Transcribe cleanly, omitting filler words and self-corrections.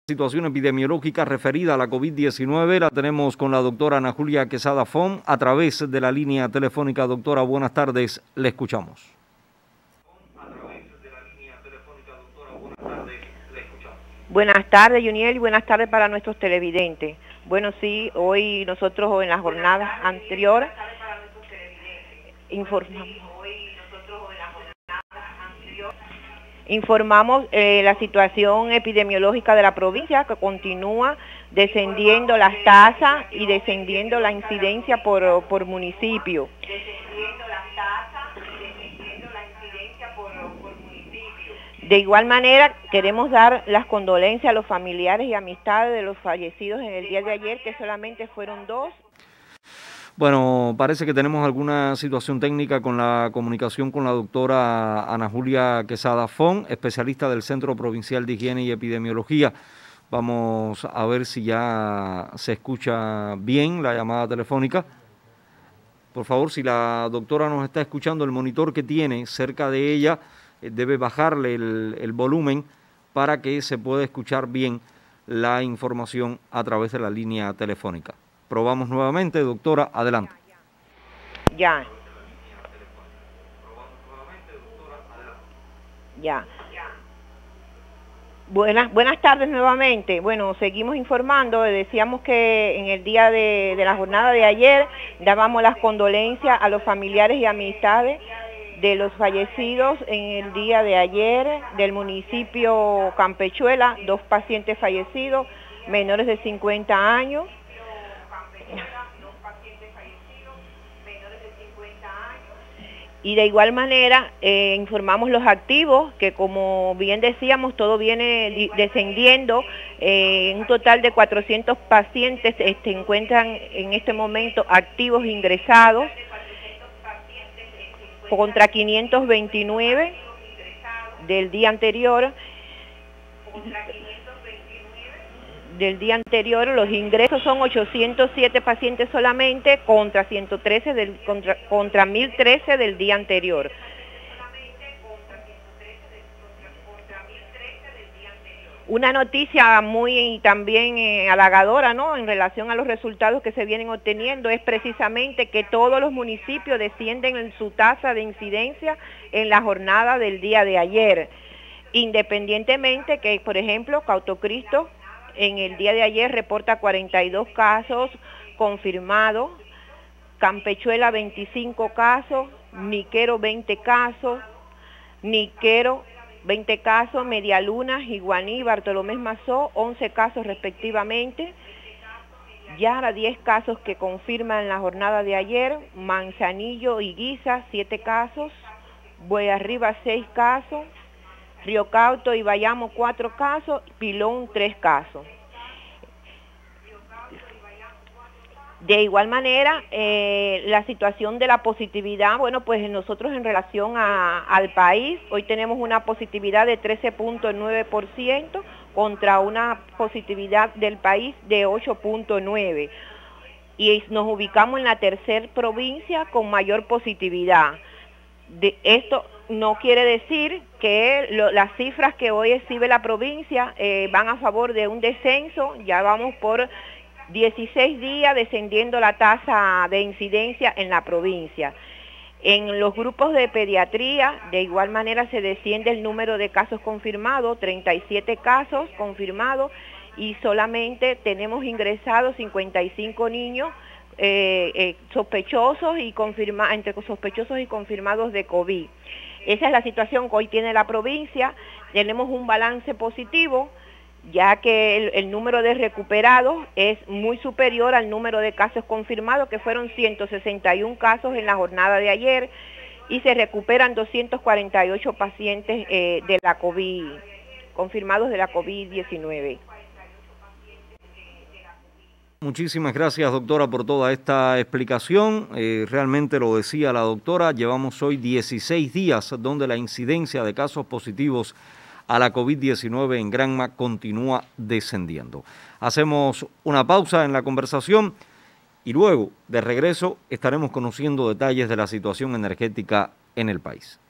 Situación epidemiológica referida a la COVID-19 la tenemos con la doctora Ana Julia Quesada Font a través de la línea telefónica. Doctora, buenas tardes, le escuchamos. Buenas tardes, Juniel, y buenas tardes para nuestros televidentes. Bueno, sí, hoy nosotros en la jornada anterior informamos la situación epidemiológica de la provincia, que continúa descendiendo las tasas y descendiendo la incidencia por municipio. De igual manera, queremos dar las condolencias a los familiares y amistades de los fallecidos en el día de ayer, que solamente fueron 2. Bueno, parece que tenemos alguna situación técnica con la comunicación con la doctora Ana Julia Quesada Font, especialista del Centro Provincial de Higiene y Epidemiología. Vamos a ver si ya se escucha bien la llamada telefónica. Por favor, si la doctora nos está escuchando, el monitor que tiene cerca de ella debe bajarle el volumen para que se pueda escuchar bien la información a través de la línea telefónica. Probamos nuevamente, doctora, adelante. Ya. Buenas tardes nuevamente. Bueno, seguimos informando. Decíamos que en el día de la jornada de ayer dábamos las condolencias a los familiares y amistades de los fallecidos en el día de ayer del municipio Campechuela, 2 pacientes fallecidos, menores de 50 años. Y de igual manera informamos los activos, que como bien decíamos, todo viene descendiendo. Un total de 400 pacientes se encuentran en este momento activos ingresados, contra 529 del día anterior. Los ingresos son 807 pacientes solamente contra 113 contra 1013 del día anterior. Una noticia muy también halagadora, ¿no?, en relación a los resultados que se vienen obteniendo, es precisamente que todos los municipios descienden en su tasa de incidencia en la jornada del día de ayer, independientemente que, por ejemplo, Cautocristo en el día de ayer reporta 42 casos confirmados, Campechuela 25 casos, Niquero 20 casos, Medialuna, Iguaní, Bartolomé Mazó, 11 casos respectivamente, Yara 10 casos que confirman la jornada de ayer, Manzanillo y Guisa 7 casos, Bueyarriba 6 casos, Río Cauto y Bayamo 4 casos, Pilón 3 casos. De igual manera, la situación de la positividad, bueno, pues nosotros en relación al país, hoy tenemos una positividad de 13.9% contra una positividad del país de 8.9%. Y nos ubicamos en la tercera provincia con mayor positividad. Esto no quiere decir que las cifras que hoy exhibe la provincia van a favor de un descenso. Ya vamos por 16 días descendiendo la tasa de incidencia en la provincia. En los grupos de pediatría, de igual manera se desciende el número de casos confirmados, 37 casos confirmados, y solamente tenemos ingresados 55 niños sospechosos y entre sospechosos y confirmados de COVID. Esa es la situación que hoy tiene la provincia. Tenemos un balance positivo, ya que el número de recuperados es muy superior al número de casos confirmados, que fueron 161 casos en la jornada de ayer, y se recuperan 248 pacientes de la COVID, confirmados de la COVID-19. Muchísimas gracias, doctora, por toda esta explicación. Realmente lo decía la doctora, llevamos hoy 16 días donde la incidencia de casos positivos a la COVID-19 en Granma continúa descendiendo. Hacemos una pausa en la conversación y luego, de regreso, estaremos conociendo detalles de la situación energética en el país.